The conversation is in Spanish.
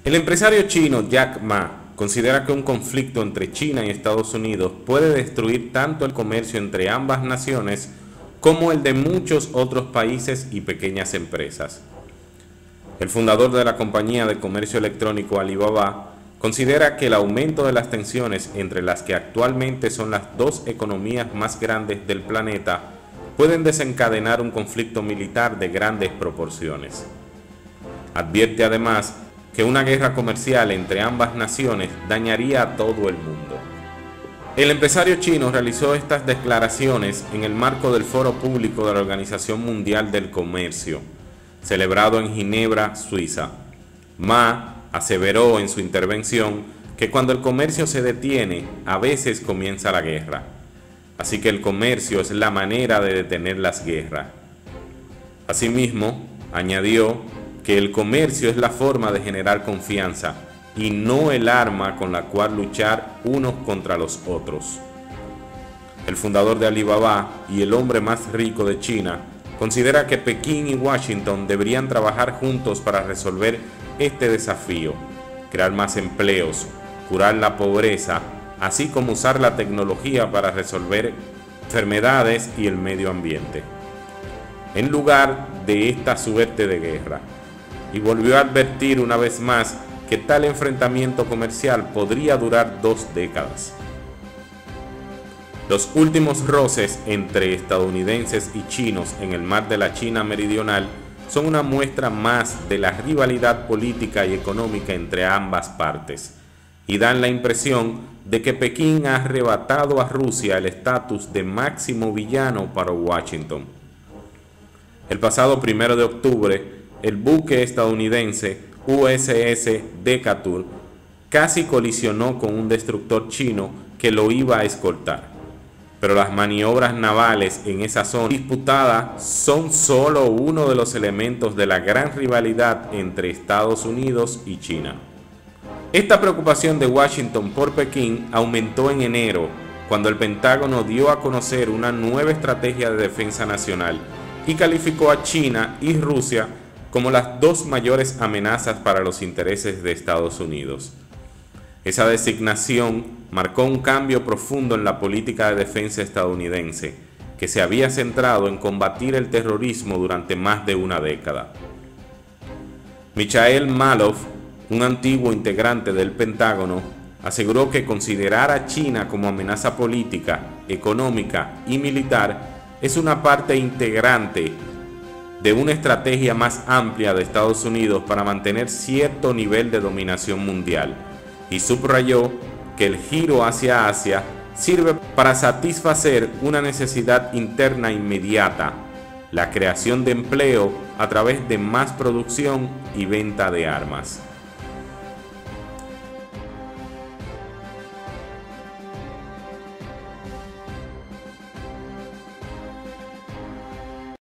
El empresario chino Jack Ma considera que un conflicto entre China y Estados Unidos puede destruir tanto el comercio entre ambas naciones como el de muchos otros países y pequeñas empresas. El fundador de la compañía de comercio electrónico Alibaba considera que el aumento de las tensiones entre las que actualmente son las dos economías más grandes del planeta pueden desencadenar un conflicto militar de grandes proporciones. Advierte además que una guerra comercial entre ambas naciones dañaría a todo el mundo. El empresario chino realizó estas declaraciones en el marco del Foro Público de la Organización Mundial del Comercio, celebrado en Ginebra, Suiza. Ma aseveró en su intervención que cuando el comercio se detiene, a veces comienza la guerra. Así que el comercio es la manera de detener las guerras. Asimismo, añadió que el comercio es la forma de generar confianza y no el arma con la cual luchar unos contra los otros. El fundador de Alibaba y el hombre más rico de China considera que Pekín y Washington deberían trabajar juntos para resolver este desafío, crear más empleos, curar la pobreza, así como usar la tecnología para resolver enfermedades y el medio ambiente, en lugar de esta suerte de guerra. Y volvió a advertir una vez más que tal enfrentamiento comercial podría durar 2 décadas. Los últimos roces entre estadounidenses y chinos en el mar de la China Meridional son una muestra más de la rivalidad política y económica entre ambas partes, y dan la impresión de que Pekín ha arrebatado a Rusia el estatus de máximo villano para Washington. El pasado 1 de octubre, el buque estadounidense USS Decatur casi colisionó con un destructor chino que lo iba a escoltar. Pero las maniobras navales en esa zona disputada son solo uno de los elementos de la gran rivalidad entre Estados Unidos y China. Esta preocupación de Washington por Pekín aumentó en enero, cuando el Pentágono dio a conocer una nueva estrategia de defensa nacional y calificó a China y Rusia como las dos mayores amenazas para los intereses de Estados Unidos. Esa designación marcó un cambio profundo en la política de defensa estadounidense, que se había centrado en combatir el terrorismo durante más de una década. Michael Malouf, un antiguo integrante del Pentágono, aseguró que considerar a China como amenaza política, económica y militar es una parte integrante de una estrategia más amplia de Estados Unidos para mantener cierto nivel de dominación mundial, y subrayó que el giro hacia Asia sirve para satisfacer una necesidad interna inmediata: la creación de empleo a través de más producción y venta de armas.